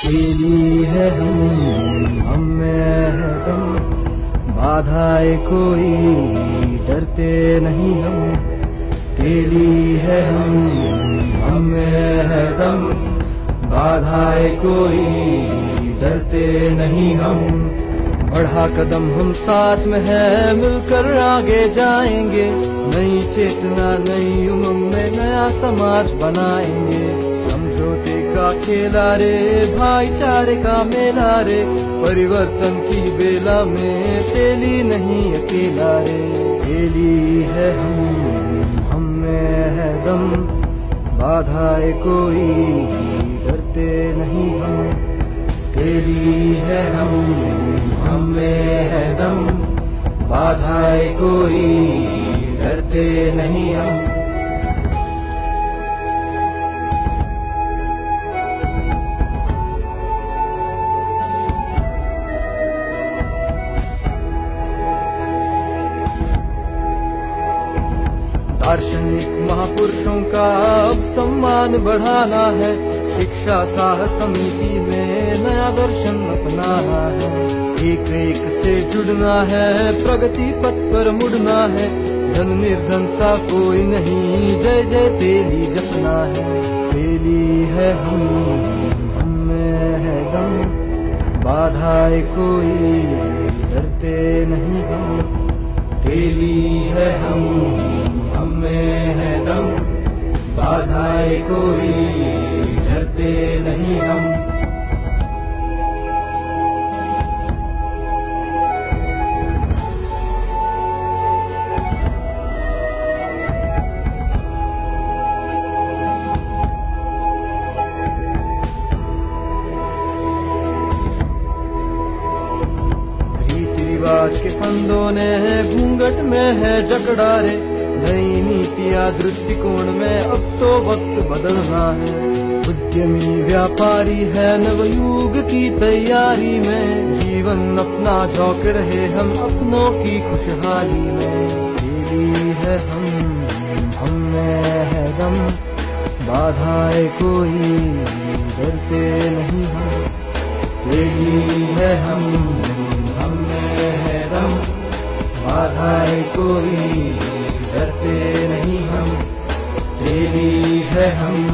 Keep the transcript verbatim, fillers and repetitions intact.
अकेली है हम हम में है दम, बाधाएं कोई डरते नहीं हम। अकेली है हम हम में है दम, बाधाएं कोई डरते नहीं हम। बढ़ा कदम हम साथ में है, मिलकर आगे जाएंगे। नई चेतना नई उमंग में नया समाज बनाएंगे। समझौते का खेला रे, भाईचारे का मेला रे, परिवर्तन की बेला में अकेली नहीं अकेला रे। अकेली है हम हम में है दम, बाधाएं कोई डरते नहीं हम। अकेली है हम हम में है दम, बाधाएं कोई डरते नहीं हम। दार्शनिक महापुरुषों का अब सम्मान बढ़ाना है। शिक्षा साहस समिति में नया दर्शन अपनाना है। एक एक से जुड़ना है, प्रगति पथ पर मुड़ना है। धन निर्धन सा कोई नहीं, जय जय तेली जपना है। तेली है हम हम में है दम, बाधाएं कोई डरते नहीं हम। तेली है हम हम में है दम, बाधाएं कोई डरते नहीं हम। रीति रिवाज के फंदों ने घूंघट में है जकड़ा रे। नई नीतियाँ दृष्टिकोण में अब तो वक्त बदलना है। उद्यमी व्यापारी है नवयुग की तैयारी में। जीवन अपना झोंक रहे हम अपनों की खुशहाली में। तेली है हम हम में है दम, बाधाएं कोई डरते नहीं हम। तेली है हम हम में है दम, बाधाएं कोई डरते नहीं हम। तेली है हम